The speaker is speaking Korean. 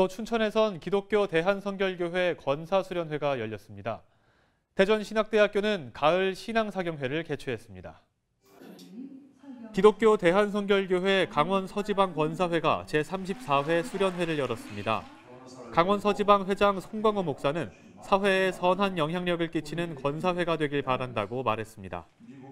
또 춘천에선 기독교 대한성결교회 권사수련회가 열렸습니다. 대전신학대학교는 가을 신앙사경회를 개최했습니다. 기독교 대한성결교회 강원 서지방 권사회가 제34회 수련회를 열었습니다. 강원 서지방 회장 송광호 목사는 사회에 선한 영향력을 끼치는 권사회가 되길 바란다고 말했습니다.